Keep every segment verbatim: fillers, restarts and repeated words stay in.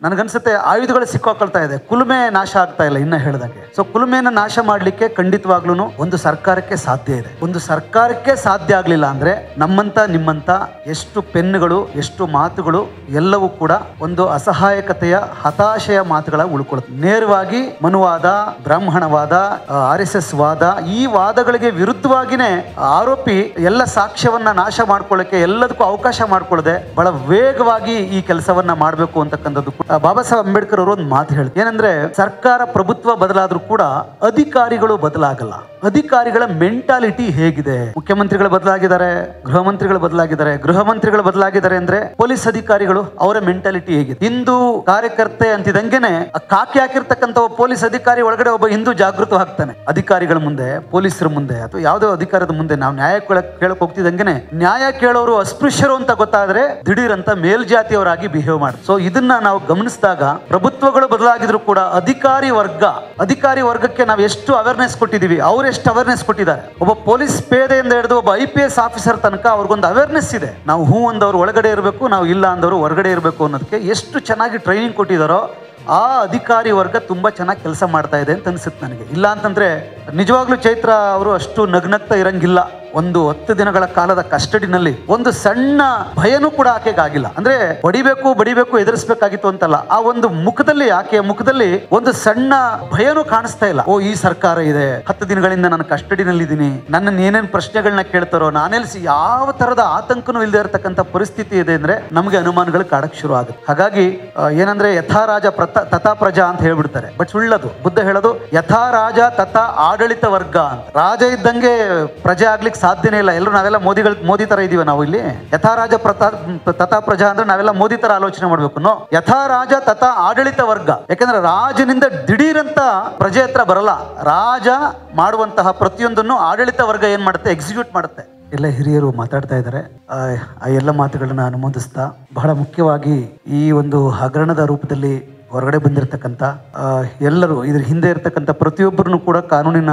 ನನಗನ್ಸುತ್ತೆ ಆಯುಧಗಳು ಸಿಕ್ಕಾಕೊಳ್ತಾ ಇದೆ, ಕುಲುಮೆ ನಾಶ ಆಗ್ತಾ ಇಲ್ಲ ಇನ್ನ ಹೇಳ್ದಂಗೆ. ಸೊ ಕುಲುಮೆನ ನಾಶ ಮಾಡಲಿಕ್ಕೆ ಖಂಡಿತವಾಗ್ಲೂ ಒಂದು ಸರ್ಕಾರಕ್ಕೆ ಸಾಧ್ಯ ಇದೆ. ಒಂದು ಸರ್ಕಾರಕ್ಕೆ ಸಾಧ್ಯ ಆಗ್ಲಿಲ್ಲ ಅಂದ್ರೆ ನಮ್ಮಂತ ನಿಮ್ಮಂತ ಎಷ್ಟು ಪೆನ್ನುಗಳು, ಎಷ್ಟು ಮಾತುಗಳು ಎಲ್ಲವೂ ಕೂಡ ಒಂದು ಅಸಹಾಯಕತೆಯ ಹತಾಶೆಯ ಮಾತುಗಳ ಉಳ್ಕೊಳ್ಳುತ್ತೆ. ನೇರವಾಗಿ ಮನುವಾದ, ಬ್ರಾಹ್ಮಣವಾದ, ಆರ್ ಎಸ್ ಎಸ್ ವಾದ, ಈ ವಾದಗಳಿಗೆ ವಿರುದ್ಧವಾಗಿನೇ ಆರೋಪಿ ಎಲ್ಲ ಸಾಕ್ಷ್ಯವನ್ನ ನಾಶ ಮಾಡ್ಕೊಳ್ಳಕ್ಕೆ ಎಲ್ಲದಕ್ಕೂ ಅವಕಾಶ ಮಾಡ್ಕೊಳ್ಳದೆ ಬಹಳ ವೇಗವಾಗಿ ಈ ಕೆಲಸವನ್ನ ಮಾಡಬೇಕು ಅಂತಕ್ಕಂಥದ್ದು ಬಾಬಾ ಸಾಹೇಬ್ ಅಂಬೇಡ್ಕರ್ ಅವರು ಒಂದು ಮಾತು ಹೇಳ್ತಾರೆ. ಏನಂದ್ರೆ ಸರ್ಕಾರ ಪ್ರಭುತ್ವ ಬದಲಾದ್ರೂ ಕೂಡ ಅಧಿಕಾರಿಗಳು ಬದಲಾಗಲ್ಲ. ಅಧಿಕಾರಿಗಳ ಮೆಂಟಾಲಿಟಿ ಹೇಗಿದೆ? ಮುಖ್ಯಮಂತ್ರಿಗಳು ಬದಲಾಗಿದ್ದಾರೆ, ಗೃಹ ಮಂತ್ರಿಗಳು ಬದಲಾಗಿದ್ದಾರೆ. ಗೃಹ ಮಂತ್ರಿಗಳು ಬದಲಾಗಿದ್ದಾರೆ ಅಂದ್ರೆ ಪೊಲೀಸ್ ಅಧಿಕಾರಿಗಳು ಅವರ ಮೆಂಟಾಲಿಟಿ ಹೇಗಿದೆ? ಹಿಂದೂ ಕಾರ್ಯಕರ್ತೆ ಅಂತಿದಂಗೆನೆ ಕಾಕಿ ಹಾಕಿರ್ತಕ್ಕಂಥ ಪೊಲೀಸ್ ಅಧಿಕಾರಿ ಒಳಗಡೆ ಒಬ್ಬ ಹಿಂದೂ ಜಾಗೃತವಾಗ್ತಾನೆ. ಅಧಿಕಾರಿಗಳ ಮುಂದೆ, ಪೊಲೀಸರ ಮುಂದೆ ಅಥವಾ ಯಾವುದೋ ಅಧಿಕಾರದ ಮುಂದೆ ನಾವು ನ್ಯಾಯ ಕೇಳಕ್ ಹೋಗ್ತಿದ್ದಂಗೆನೆ ನ್ಯಾಯ ಕೇಳೋರು ಅಸ್ಪೃಶ್ಯರು ಅಂತ ಗೊತ್ತಾದ್ರೆ ದಿಢೀರ್ ಅಂತ ಮೇಲ್ಜಾತಿಯವರಾಗಿ ಬಿಹೇವ್ ಮಾಡಿ. ಸೊ ಇದನ್ನ ನಾವು ಗಮನಿಸಿದಾಗ ಪ್ರಭುತ್ವಗಳು ಬದಲಾಗಿದ್ರು ಕೂಡ ಅಧಿಕಾರಿ ವರ್ಗ ಅಧಿಕಾರಿ ವರ್ಗಕ್ಕೆ ನಾವು ಎಷ್ಟು ಅವೇರ್ನೆಸ್ ಕೊಟ್ಟಿದೀವಿ, ಅವ್ರು ಎಷ್ಟು ಅವೇರ್ನೆಸ್ ಕೊಟ್ಟಿದ್ದಾರೆ. ಒಬ್ಬ ಪೊಲೀಸ್ ಪೇದೆಯಿಂದ ಹಿಡಿದು ಒಬ್ಬ ಐ ಪಿ ಎಸ್ ಆಫೀಸರ್ ತನಕ ಅವ್ರಿಗೊಂದು ಅವೇರ್ನೆಸ್ ಇದೆ. ನಾವು ಹೂ ಅಂದವರು ಒಳಗಡೆ ಇರಬೇಕು, ನಾವು ಇಲ್ಲ ಅಂದವರು ಹೊರಗಡೆ ಇರಬೇಕು ಅನ್ನೋದಕ್ಕೆ ಎಷ್ಟು ಚೆನ್ನಾಗಿ ಟ್ರೈನಿಂಗ್ ಕೊಟ್ಟಿದಾರೋ ಆ ಅಧಿಕಾರಿ ವರ್ಗ ತುಂಬಾ ಚೆನ್ನಾಗಿ ಕೆಲಸ ಮಾಡ್ತಾ ಇದೆ ಅಂತ ಅನ್ಸುತ್ತೆ ನನಗೆ. ಇಲ್ಲ ಅಂತಂದ್ರೆ ನಿಜವಾಗ್ಲೂ ಚೈತ್ರ ಅವರು ಅಷ್ಟು ನಗ್ನಗ್ತಾ ಇರಂಗಿಲ್ಲ. ಒಂದು ಹತ್ತು ದಿನಗಳ ಕಾಲದ ಕಸ್ಟಡಿನಲ್ಲಿ ಒಂದು ಸಣ್ಣ ಭಯನೂ ಕೂಡ ಆಕೆಗೆ ಆಗಿಲ್ಲ. ಅಂದ್ರೆ ಬಡಿಬೇಕು ಬಡಿಬೇಕು ಎದುರಿಸಬೇಕಾಗಿತ್ತು ಅಂತಲ್ಲ, ಆ ಒಂದು ಮುಖದಲ್ಲಿ, ಆಕೆಯ ಮುಖದಲ್ಲಿ ಒಂದು ಸಣ್ಣ ಭಯನೂ ಕಾಣಿಸ್ತಾ ಇಲ್ಲ. ಓ, ಈ ಸರ್ಕಾರ ಇದೆ, ಹತ್ತು ದಿನಗಳಿಂದ ನಾನು ಕಸ್ಟಡಿನಲ್ಲಿ ಇದ್ದೀನಿ, ನನ್ನ ಏನೇನ್ ಪ್ರಶ್ನೆಗಳನ್ನ ಕೇಳ್ತಾರೋ, ನಾನೆಲ್ಸಿ ಯಾವ ತರದ ಆತಂಕನೂ ಇಲ್ಲದೆ ಇರತಕ್ಕಂಥ ಪರಿಸ್ಥಿತಿ ಇದೆ ಅಂದ್ರೆ ನಮ್ಗೆ ಅನುಮಾನಗಳು ಕಾಡಕ್ ಶುರು ಆಗುತ್ತೆ. ಹಾಗಾಗಿ ಏನಂದ್ರೆ ಯಥಾ ರಾಜ ಪ್ರತ ತಥಾ ಪ್ರಜಾ ಅಂತ ಹೇಳ್ಬಿಡ್ತಾರೆ, ಬಟ್ ಸುಳ್ಳದು. ಬುದ್ಧ ಹೇಳೋದು ಯಥಾ ರಾಜ ತಥಾ ಆಡಳಿತ ವರ್ಗ ಅಂತ. ರಾಜ ಇದ್ದಂಗೆ ಪ್ರಜೆ ಆಗ್ಲಿಕ್ಕೆ ಸಾಧ್ಯನೇ ಇಲ್ಲ. ಎಲ್ಲರೂ ನಾವೆಲ್ಲ ಮೋದಿಗಳು ಮೋದಿ ತರ ಇದೀವಿ ನಾವು ಇಲ್ಲಿ. ಯಥಾ ರಾಜ ಪ್ರತಾ ತಥಾ ಪ್ರಜಾ ಅಂದ್ರೆ ನಾವೆಲ್ಲ ಮೋದಿ ತರ ಆಲೋಚನೆ ಮಾಡ್ಬೇಕು. ನೋ, ಯಥಾ ರಾಜ ತಥಾ ಆಡಳಿತ ವರ್ಗ. ಯಾಕಂದ್ರೆ ರಾಜನಿಂದ ದಿಢೀರಂತ ಪ್ರಜೆ ಹತ್ರ ಬರಲ್ಲ. ರಾಜ ಮಾಡುವಂತಹ ಪ್ರತಿಯೊಂದನ್ನು ಆಡಳಿತ ವರ್ಗ ಏನ್ ಮಾಡುತ್ತೆ, ಎಕ್ಸಿಕ್ಯೂಟ್ ಮಾಡುತ್ತೆ. ಎಲ್ಲ ಹಿರಿಯರು ಮಾತಾಡ್ತಾ ಇದ್ದಾರೆ. ಆ ಎಲ್ಲ ಮಾತುಗಳನ್ನ ಅನುಮೋದಿಸ್ತಾ ಬಹಳ ಮುಖ್ಯವಾಗಿ ಈ ಒಂದು ಹಗರಣದ ರೂಪದಲ್ಲಿ ಹೊರಗಡೆ ಬಂದಿರತಕ್ಕಂಥ ಎಲ್ಲರೂ, ಇದ್ರ ಹಿಂದೆ ಇರತಕ್ಕಂಥ ಪ್ರತಿಯೊಬ್ಬರನ್ನು ಕೂಡ ಕಾನೂನಿನ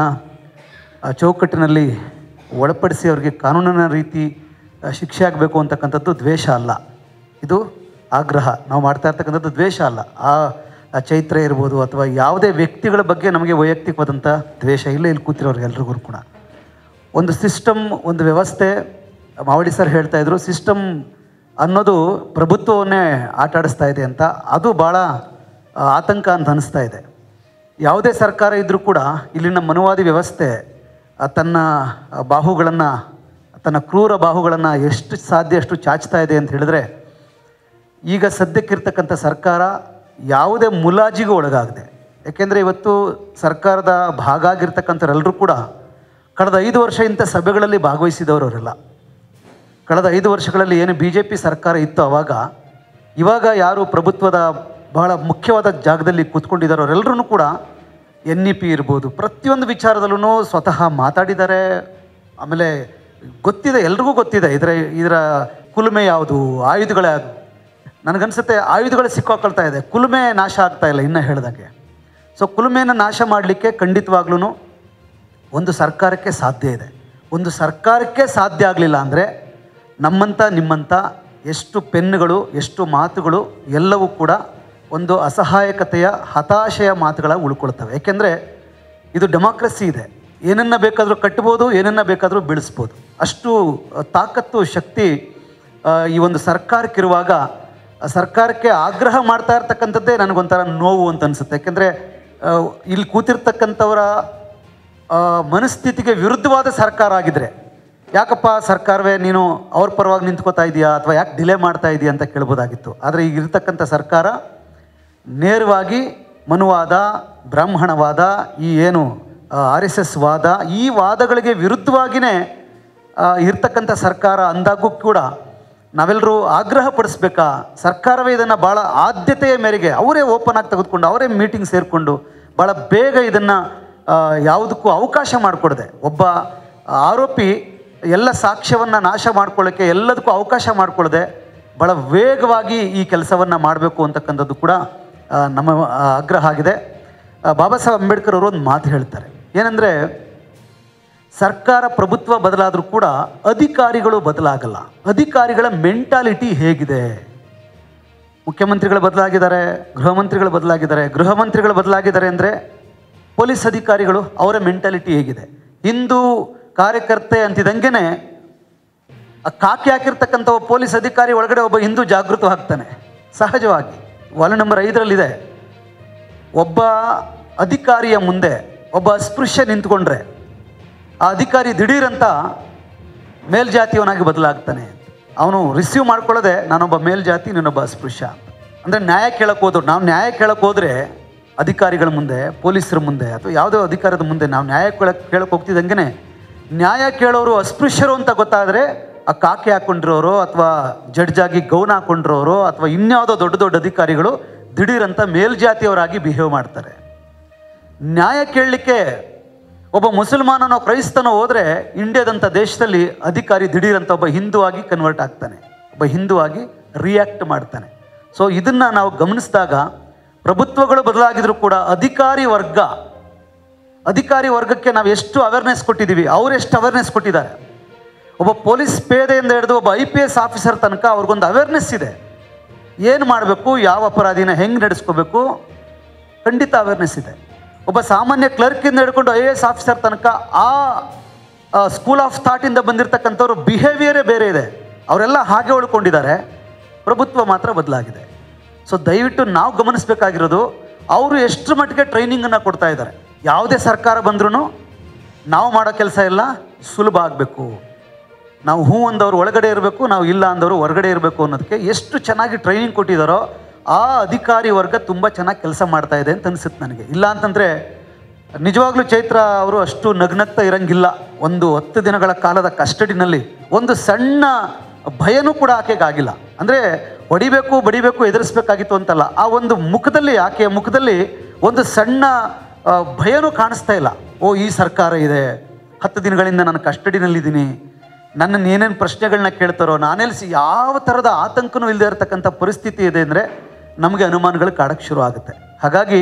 ಚೌಕಟ್ಟಿನಲ್ಲಿ ಒಳಪಡಿಸಿ ಅವರಿಗೆ ಕಾನೂನಿನ ರೀತಿ ಶಿಕ್ಷೆ ಆಗಬೇಕು ಅಂತಕ್ಕಂಥದ್ದು ದ್ವೇಷ ಅಲ್ಲ, ಇದು ಆಗ್ರಹ. ನಾವು ಮಾಡ್ತಾ ಇರ್ತಕ್ಕಂಥದ್ದು ದ್ವೇಷ ಅಲ್ಲ. ಆ ಚೈತ್ರ ಇರ್ಬೋದು ಅಥವಾ ಯಾವುದೇ ವ್ಯಕ್ತಿಗಳ ಬಗ್ಗೆ ನಮಗೆ ವೈಯಕ್ತಿಕವಾದಂಥ ದ್ವೇಷ ಇಲ್ಲ. ಇಲ್ಲಿ ಕೂತಿರೋರಿಗೆ ಎಲ್ರಿಗೂ ಕೂಡ ಒಂದು ಸಿಸ್ಟಮ್, ಒಂದು ವ್ಯವಸ್ಥೆ. ಮಾವಡಿ ಸರ್ ಹೇಳ್ತಾ ಇದ್ರು, ಸಿಸ್ಟಮ್ ಅನ್ನೋದು ಪ್ರಭುತ್ವವನ್ನೇ ಆಟ ಆಡಿಸ್ತಾ ಇದೆ ಅಂತ. ಅದು ಭಾಳ ಆತಂಕ ಅಂತ ಅನಿಸ್ತಾ ಇದೆ. ಯಾವುದೇ ಸರ್ಕಾರ ಇದ್ದರೂ ಕೂಡ ಇಲ್ಲಿನ ಮನುವಾದಿ ವ್ಯವಸ್ಥೆ ತನ್ನ ಬಾಹುಗಳನ್ನು, ತನ್ನ ಕ್ರೂರ ಬಾಹುಗಳನ್ನು ಎಷ್ಟು ಸಾಧ್ಯ ಅಷ್ಟು ಚಾಚ್ತಾ ಇದೆ ಅಂತ ಹೇಳಿದ್ರೆ, ಈಗ ಸದ್ಯಕ್ಕಿರ್ತಕ್ಕಂಥ ಸರ್ಕಾರ ಯಾವುದೇ ಮುಲಾಜಿಗೂ ಒಳಗಾಗದೆ. ಯಾಕೆಂದರೆ ಇವತ್ತು ಸರ್ಕಾರದ ಭಾಗ ಆಗಿರ್ತಕ್ಕಂಥವರೆಲ್ಲರೂ ಕೂಡ ಕಳೆದ ಐದು ವರ್ಷ ಇಂಥ ಸಭೆಗಳಲ್ಲಿ ಭಾಗವಹಿಸಿದವರವರೆಲ್ಲ. ಕಳೆದ ಐದು ವರ್ಷಗಳಲ್ಲಿ ಏನು ಬಿ ಜೆ ಪಿ ಸರ್ಕಾರ ಇತ್ತು ಆವಾಗ, ಇವಾಗ ಯಾರು ಪ್ರಭುತ್ವದ ಬಹಳ ಮುಖ್ಯವಾದ ಜಾಗದಲ್ಲಿ ಕೂತ್ಕೊಂಡಿದ್ದಾರೋ ಅವರೆಲ್ಲರೂ ಕೂಡ ಎನ್ ಇ ಪಿ ಇರ್ಬೋದು, ಪ್ರತಿಯೊಂದು ವಿಚಾರದಲ್ಲೂ ಸ್ವತಃ ಮಾತಾಡಿದ್ದಾರೆ. ಆಮೇಲೆ ಗೊತ್ತಿದೆ, ಎಲ್ರಿಗೂ ಗೊತ್ತಿದೆ ಇದರ ಇದರ ಕುಲುಮೆ ಯಾವುದು, ಆಯುಧಗಳು ಯಾವುದು. ನನಗನ್ಸುತ್ತೆ ಆಯುಧಗಳು ಸಿಕ್ಕಾಕೊಳ್ತಾ ಇದೆ, ಕುಲುಮೆ ನಾಶ ಆಗ್ತಾ ಇಲ್ಲ ಇನ್ನ ಹೇಳ್ದಂಗೆ. ಸೊ ಕುಲುಮೆನ ನಾಶ ಮಾಡಲಿಕ್ಕೆ ಖಂಡಿತವಾಗ್ಲೂ ಒಂದು ಸರ್ಕಾರಕ್ಕೆ ಸಾಧ್ಯ ಇದೆ. ಒಂದು ಸರ್ಕಾರಕ್ಕೆ ಸಾಧ್ಯ ಆಗಲಿಲ್ಲ ಅಂದರೆ ನಮ್ಮಂಥ ನಿಮ್ಮಂಥ ಎಷ್ಟು ಪೆನ್ನುಗಳು, ಎಷ್ಟು ಮಾತುಗಳು ಎಲ್ಲವೂ ಕೂಡ ಒಂದು ಅಸಹಾಯಕತೆಯ ಹತಾಶೆಯ ಮಾತುಗಳ ಉಳ್ಕೊಳ್ತವೆ. ಏಕೆಂದರೆ ಇದು ಡೆಮಾಕ್ರಸಿ ಇದೆ. ಏನನ್ನ ಬೇಕಾದರೂ ಕಟ್ಬೋದು, ಏನನ್ನ ಬೇಕಾದರೂ ಬೆಳೆಸ್ಬೋದು. ಅಷ್ಟು ತಾಕತ್ತು, ಶಕ್ತಿ ಈ ಒಂದು ಸರ್ಕಾರಕ್ಕಿರುವಾಗ ಸರ್ಕಾರಕ್ಕೆ ಆಗ್ರಹ ಮಾಡ್ತಾ ಇರ್ತಕ್ಕಂಥದ್ದೇ ನನಗೊಂಥರ ನೋವು ಅಂತ ಅನಿಸುತ್ತೆ. ಯಾಕೆಂದರೆ ಇಲ್ಲಿ ಕೂತಿರ್ತಕ್ಕಂಥವರ ಮನಸ್ಥಿತಿಗೆ ವಿರುದ್ಧವಾದ ಸರ್ಕಾರ ಆಗಿದ್ರೆ, ಯಾಕಪ್ಪ ಸರ್ಕಾರವೇ ನೀನು ಅವ್ರ ಪರವಾಗಿ ನಿಂತ್ಕೋತಾ ಇದೆಯಾ ಅಥವಾ ಯಾಕೆ ಡಿಲೇ ಮಾಡ್ತಾ ಇದೆಯಾ ಅಂತ ಕೇಳ್ಬೋದಾಗಿತ್ತು. ಆದರೆ ಈಗ ಇರ್ತಕ್ಕಂಥ ಸರ್ಕಾರ ನೇರವಾಗಿ ಮನುವಾದ, ಬ್ರಾಹ್ಮಣವಾದ, ಈ ಏನು ಆರ್ ಎಸ್ ಎಸ್ ವಾದ, ಈ ವಾದಗಳಿಗೆ ವಿರುದ್ಧವಾಗಿಯೇ ಇರ್ತಕ್ಕಂಥ ಸರ್ಕಾರ ಅಂದಾಗೂ ಕೂಡ ನಾವೆಲ್ಲರೂ ಆಗ್ರಹ ಪಡಿಸ್ಬೇಕಾ? ಸರ್ಕಾರವೇ ಇದನ್ನು ಭಾಳ ಆದ್ಯತೆಯ ಮೇರೆಗೆ ಅವರೇ ಓಪನ್ ಆಗಿ ತೆಗೆದುಕೊಂಡು ಅವರೇ ಮೀಟಿಂಗ್ ಸೇರಿಕೊಂಡು ಭಾಳ ಬೇಗ ಇದನ್ನು ಯಾವುದಕ್ಕೂ ಅವಕಾಶ ಮಾಡಿಕೊಡದೆ, ಒಬ್ಬ ಆರೋಪಿ ಎಲ್ಲ ಸಾಕ್ಷ್ಯವನ್ನು ನಾಶ ಮಾಡ್ಕೊಳ್ಳೋಕ್ಕೆ ಎಲ್ಲದಕ್ಕೂ ಅವಕಾಶ ಮಾಡಿಕೊಡದೆ ಭಾಳ ವೇಗವಾಗಿ ಈ ಕೆಲಸವನ್ನು ಮಾಡಬೇಕು ಅಂತಕ್ಕಂಥದ್ದು ಕೂಡ ನಮ್ಮ ಆಗ್ರಹ ಆಗಿದೆ. ಬಾಬಾ ಸಾಹೇಬ್ ಅಂಬೇಡ್ಕರ್ ಅವರು ಒಂದು ಮಾತು ಹೇಳ್ತಾರೆ. ಏನಂದರೆ, ಸರ್ಕಾರ ಪ್ರಭುತ್ವ ಬದಲಾದರೂ ಕೂಡ ಅಧಿಕಾರಿಗಳು ಬದಲಾಗಲ್ಲ. ಅಧಿಕಾರಿಗಳ ಮೆಂಟಾಲಿಟಿ ಹೇಗಿದೆ? ಮುಖ್ಯಮಂತ್ರಿಗಳು ಬದಲಾಗಿದ್ದಾರೆ, ಗೃಹ ಮಂತ್ರಿಗಳು ಬದಲಾಗಿದ್ದಾರೆ. ಗೃಹ ಮಂತ್ರಿಗಳು ಬದಲಾಗಿದ್ದಾರೆ ಅಂದರೆ ಪೊಲೀಸ್ ಅಧಿಕಾರಿಗಳು ಅವರ ಮೆಂಟಾಲಿಟಿ ಹೇಗಿದೆ? ಹಿಂದೂ ಕಾರ್ಯಕರ್ತೆ ಅಂತಿದಂಗೆ ಆ ಕಾಕಿ ಹಾಕಿರ್ತಕ್ಕಂಥ ಒಬ್ಬ ಪೊಲೀಸ್ ಅಧಿಕಾರಿ ಒಳಗಡೆ ಒಬ್ಬ ಹಿಂದೂ ಜಾಗೃತವಾಗ್ತಾನೆ ಸಹಜವಾಗಿ. ವಾಲ್ ನಂಬರ್ ಐದರಲ್ಲಿದೆ, ಒಬ್ಬ ಅಧಿಕಾರಿಯ ಮುಂದೆ ಒಬ್ಬ ಅಸ್ಪೃಶ್ಯ ನಿಂತ್ಕೊಂಡ್ರೆ ಆ ಅಧಿಕಾರಿ ದಿಢೀರಂತ ಮೇಲ್ಜಾತಿಯವನಾಗಿ ಬದಲಾಗ್ತಾನೆ. ಅವನು ರಿಸೀವ್ ಮಾಡ್ಕೊಳ್ಳೋದೆ ನಾನೊಬ್ಬ ಮೇಲ್ಜಾತಿ, ನೀನೊಬ್ಬ ಅಸ್ಪೃಶ್ಯ ಅಂತ. ಅಂದರೆ ನ್ಯಾಯ ಕೇಳಕ್ಕೆ ಹೋದ್ರು, ನಾವು ನ್ಯಾಯ ಕೇಳಕ್ಕೆ ಹೋದರೆ ಅಧಿಕಾರಿಗಳ ಮುಂದೆ, ಪೊಲೀಸರ ಮುಂದೆ ಅಥವಾ ಯಾವುದೋ ಅಧಿಕಾರದ ಮುಂದೆ ನಾವು ನ್ಯಾಯ ಕೇಳಕ್ಕೆ ಕೇಳಕ್ಕೆ ಹೋಗ್ತಿದ್ದಂಗೆ ನ್ಯಾಯ ಕೇಳೋರು ಅಸ್ಪೃಶ್ಯರು ಅಂತ ಗೊತ್ತಾದರೆ ಆ ಕಾಕಿ ಹಾಕ್ಕೊಂಡಿರೋರು ಅಥವಾ ಜಡ್ಜಾಗಿ ಗೌನ್ ಹಾಕ್ಕೊಂಡಿರೋರು ಅಥವಾ ಇನ್ಯಾವುದೋ ದೊಡ್ಡ ದೊಡ್ಡ ಅಧಿಕಾರಿಗಳು ದಿಢೀರಂತ ಮೇಲ್ಜಾತಿಯವರಾಗಿ ಬಿಹೇವ್ ಮಾಡ್ತಾರೆ. ನ್ಯಾಯ ಕೇಳಲಿಕ್ಕೆ ಒಬ್ಬ ಮುಸಲ್ಮಾನನೋ ಕ್ರೈಸ್ತನೋ ಹೋದರೆ ಇಂಡಿಯಾದಂಥ ದೇಶದಲ್ಲಿ ಅಧಿಕಾರಿ ದಿಢೀರಂತ ಒಬ್ಬ ಹಿಂದೂ ಆಗಿ ಕನ್ವರ್ಟ್ ಆಗ್ತಾನೆ, ಒಬ್ಬ ಹಿಂದೂ ಆಗಿ ರಿಯಾಕ್ಟ್ ಮಾಡ್ತಾನೆ. ಸೊ ಇದನ್ನು ನಾವು ಗಮನಿಸಿದಾಗ ಪ್ರಭುತ್ವಗಳು ಬದಲಾಗಿದ್ರು ಕೂಡ ಅಧಿಕಾರಿ ವರ್ಗ ಅಧಿಕಾರಿ ವರ್ಗಕ್ಕೆ ನಾವು ಎಷ್ಟು ಅವೇರ್ನೆಸ್ ಕೊಟ್ಟಿದ್ದೀವಿ, ಅವ್ರು ಎಷ್ಟು ಅವೇರ್ನೆಸ್ ಕೊಟ್ಟಿದ್ದಾರೆ. ಒಬ್ಬ ಪೊಲೀಸ್ ಪೇದೆಯಿಂದ ಹಿಡಿದು ಒಬ್ಬ ಐ ಪಿ ಎಸ್ ಆಫೀಸರ್ ತನಕ ಅವ್ರಿಗೊಂದು ಅವೇರ್ನೆಸ್ ಇದೆ. ಏನು ಮಾಡಬೇಕು, ಯಾವ ಅಪರಾಧಿನ ಹೆಂಗೆ ನಡೆಸ್ಕೋಬೇಕು, ಖಂಡಿತ ಅವೇರ್ನೆಸ್ ಇದೆ. ಒಬ್ಬ ಸಾಮಾನ್ಯ ಕ್ಲರ್ಕಿಂದ ಹಿಡ್ಕೊಂಡು ಐ ಎ ಎಸ್ ಆಫೀಸರ್ ತನಕ ಆ ಸ್ಕೂಲ್ ಆಫ್ ಥಾಟಿಂದ ಬಂದಿರತಕ್ಕಂಥವ್ರು ಬಿಹೇವಿಯರೇ ಬೇರೆ ಇದೆ. ಅವರೆಲ್ಲ ಹಾಗೆ ಉಳ್ಕೊಂಡಿದ್ದಾರೆ, ಪ್ರಭುತ್ವ ಮಾತ್ರ ಬದಲಾಗಿದೆ. ಸೊ ದಯವಿಟ್ಟು ನಾವು ಗಮನಿಸಬೇಕಾಗಿರೋದು ಅವರು ಎಷ್ಟು ಮಟ್ಟಿಗೆ ಟ್ರೈನಿಂಗನ್ನು ಕೊಡ್ತಾ ಇದ್ದಾರೆ. ಯಾವುದೇ ಸರ್ಕಾರ ಬಂದ್ರೂ ನಾವು ಮಾಡೋ ಕೆಲಸ ಎಲ್ಲ ಸುಲಭ ಆಗಬೇಕು, ನಾವು ಹೂ ಅಂದವರು ಒಳಗಡೆ ಇರಬೇಕು, ನಾವು ಇಲ್ಲ ಅಂದವರು ಹೊರಗಡೆ ಇರಬೇಕು ಅನ್ನೋದಕ್ಕೆ ಎಷ್ಟು ಚೆನ್ನಾಗಿ ಟ್ರೈನಿಂಗ್ ಕೊಟ್ಟಿದ್ದಾರೋ ಆ ಅಧಿಕಾರಿ ವರ್ಗ ತುಂಬ ಚೆನ್ನಾಗಿ ಕೆಲಸ ಮಾಡ್ತಾ ಇದೆ ಅಂತ ಅನಿಸುತ್ತೆ ನನಗೆ. ಇಲ್ಲ ಅಂತಂದರೆ ನಿಜವಾಗ್ಲೂ ಚೈತ್ರ ಅವರು ಅಷ್ಟು ನಗ್ನಗ್ತಾ ಇರಂಗಿಲ್ಲ. ಒಂದು ಹತ್ತು ದಿನಗಳ ಕಾಲದ ಕಸ್ಟಡಿನಲ್ಲಿ ಒಂದು ಸಣ್ಣ ಭಯನೂ ಕೂಡ ಆಕೆಗೆ ಆಗಿಲ್ಲ. ಅಂದರೆ ಹೊಡಿಬೇಕು ಬಡಿಬೇಕು ಎದುರಿಸ್ಬೇಕಾಗಿತ್ತು ಅಂತಲ್ಲ, ಆ ಒಂದು ಮುಖದಲ್ಲಿ, ಆಕೆಯ ಮುಖದಲ್ಲಿ ಒಂದು ಸಣ್ಣ ಭಯನೂ ಕಾಣಿಸ್ತಾ ಇಲ್ಲ. ಓ ಈ ಸರ್ಕಾರ ಇದೆ, ಹತ್ತು ದಿನಗಳಿಂದ ನಾನು ಕಸ್ಟಡಿನಲ್ಲಿದ್ದೀನಿ, ನನ್ನನ್ನು ಏನೇನು ಪ್ರಶ್ನೆಗಳನ್ನ ಕೇಳ್ತಾರೋ, ನಾನೆಲ್ಸಿ ಯಾವ ಥರದ ಆತಂಕನೂ ಇಲ್ಲದೆ ಇರತಕ್ಕಂಥ ಪರಿಸ್ಥಿತಿ ಇದೆ ಅಂದರೆ ನಮಗೆ ಅನುಮಾನಗಳು ಕಾಡಕ್ಕೆ ಶುರು ಆಗುತ್ತೆ. ಹಾಗಾಗಿ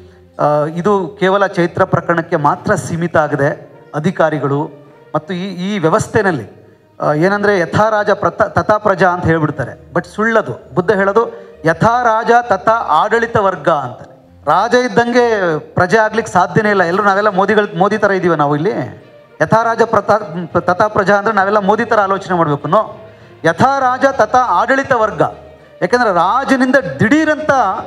ಇದು ಕೇವಲ ಚೈತ್ರ ಪ್ರಕರಣಕ್ಕೆ ಮಾತ್ರ ಸೀಮಿತ ಆಗದೆ ಅಧಿಕಾರಿಗಳು ಮತ್ತು ಈ ಈ ವ್ಯವಸ್ಥೆಯಲ್ಲಿ ಏನಂದರೆ ಯಥಾ ರಾಜ ಪ್ರತ ತಥಾ ಪ್ರಜಾ ಅಂತ ಹೇಳ್ಬಿಡ್ತಾರೆ. ಬಟ್ ಸುಳ್ಳದು. ಬುದ್ಧ ಹೇಳೋದು ಯಥಾ ರಾಜ ತಥಾ ಆಡಳಿತ ವರ್ಗ ಅಂತ. ರಾಜ ಇದ್ದಂಗೆ ಪ್ರಜೆ ಆಗ್ಲಿಕ್ಕೆ ಸಾಧ್ಯನೇ ಇಲ್ಲ. ಎಲ್ಲರೂ ನಾವೆಲ್ಲ ಮೋದಿಗಳು ಮೋದಿ ಥರ ಇದ್ದೀವಿ ನಾವು ಇಲ್ಲಿ. ಯಥಾ ರಾಜ ಪ್ರತಾ ತಥಾ ಪ್ರಜಾ ಅಂದರೆ ನಾವೆಲ್ಲ ಮೋದಿ ಥರ ಆಲೋಚನೆ ಮಾಡಬೇಕು. ನೋ, ಯಥಾ ರಾಜ ತಥಾ ಆಡಳಿತ ವರ್ಗ. ಯಾಕೆಂದರೆ ರಾಜನಿಂದ ದಿಢೀರಂತ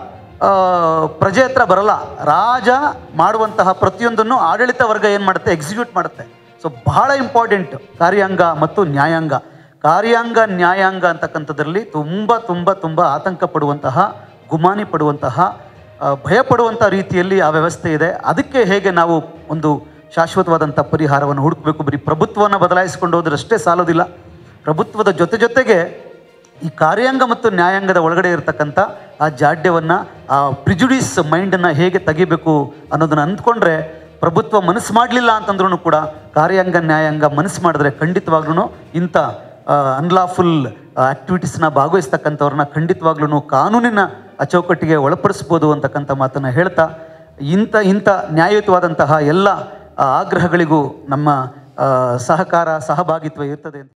ಪ್ರಜೆ ಹತ್ರ ಬರಲ್ಲ. ರಾಜ ಮಾಡುವಂತಹ ಪ್ರತಿಯೊಂದನ್ನು ಆಡಳಿತ ವರ್ಗ ಏನು ಮಾಡುತ್ತೆ, ಎಕ್ಸಿಕ್ಯೂಟ್ ಮಾಡುತ್ತೆ. ಸೊ ಬಹಳ ಇಂಪಾರ್ಟೆಂಟ್ ಕಾರ್ಯಾಂಗ ಮತ್ತು ನ್ಯಾಯಾಂಗ. ಕಾರ್ಯಾಂಗ ನ್ಯಾಯಾಂಗ ಅಂತಕ್ಕಂಥದ್ರಲ್ಲಿ ತುಂಬ ತುಂಬ ತುಂಬ ಆತಂಕ ಪಡುವಂತಹ, ಗುಮಾನಿ ಪಡುವಂತಹ, ಭಯಪಡುವಂಥ ರೀತಿಯಲ್ಲಿ ಆ ವ್ಯವಸ್ಥೆ ಇದೆ. ಅದಕ್ಕೆ ಹೇಗೆ ನಾವು ಒಂದು ಶಾಶ್ವತವಾದಂಥ ಪರಿಹಾರವನ್ನು ಹುಡುಕಬೇಕು. ಬರೀ ಪ್ರಭುತ್ವವನ್ನು ಬದಲಾಯಿಸಿಕೊಂಡು ಹೋದ್ರಷ್ಟೇ ಸಾಲೋದಿಲ್ಲ. ಪ್ರಭುತ್ವದ ಜೊತೆ ಜೊತೆಗೆ ಈ ಕಾರ್ಯಾಂಗ ಮತ್ತು ನ್ಯಾಯಾಂಗದ ಒಳಗಡೆ ಇರತಕ್ಕಂಥ ಆ ಜಾಡ್ಯವನ್ನು, ಆ ಪ್ರಿಜುಡಿಸ್ ಮೈಂಡನ್ನು ಹೇಗೆ ತೆಗಿಬೇಕು ಅನ್ನೋದನ್ನು ಅಂದ್ಕೊಂಡ್ರೆ, ಪ್ರಭುತ್ವ ಮನಸ್ಸು ಮಾಡಲಿಲ್ಲ ಅಂತಂದ್ರೂ ಕೂಡ ಕಾರ್ಯಾಂಗ ನ್ಯಾಯಾಂಗ ಮನಸ್ಸು ಮಾಡಿದ್ರೆ ಖಂಡಿತವಾಗ್ಲೂ ಇಂಥ ಅನ್ಲಾಫುಲ್ ಆ್ಯಕ್ಟಿವಿಟೀಸ್ನ ಭಾಗವಹಿಸ್ತಕ್ಕಂಥವ್ರನ್ನ ಖಂಡಿತವಾಗ್ಲೂ ಕಾನೂನಿನ ಚೌಕಟ್ಟಿಗೆ ಒಳಪಡಿಸ್ಬೋದು ಅಂತಕ್ಕಂಥ ಮಾತನ್ನು ಹೇಳ್ತಾ, ಇಂಥ ಇಂಥ ನ್ಯಾಯಯುತವಾದಂತಹ ಎಲ್ಲ ಆಗ್ರಹಗಳಿಗೂ ನಮ್ಮ ಸಹಕಾರ ಸಹಭಾಗಿತ್ವ ಇರ್ತದೆ.